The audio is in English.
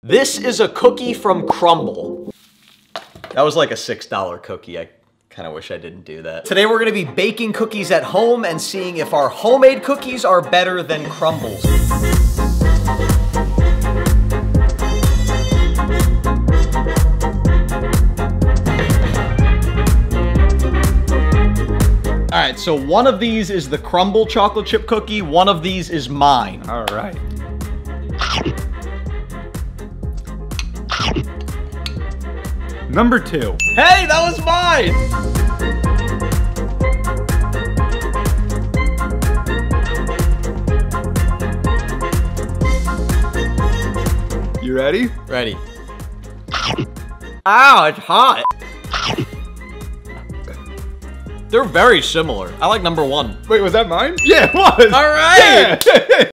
This is a cookie from Crumbl. That was like a $6 cookie. I kind of wish I didn't do that. Today we're gonna be baking cookies at home and seeing if our homemade cookies are better than Crumbls. All right, so one of these is the Crumbl chocolate chip cookie, one of these is mine. All right. Number 2. Hey, that was mine! You ready? Ready. Ow, it's hot. They're very similar. I like number 1. Wait, was that mine? Yeah, it was. All right. Yeah.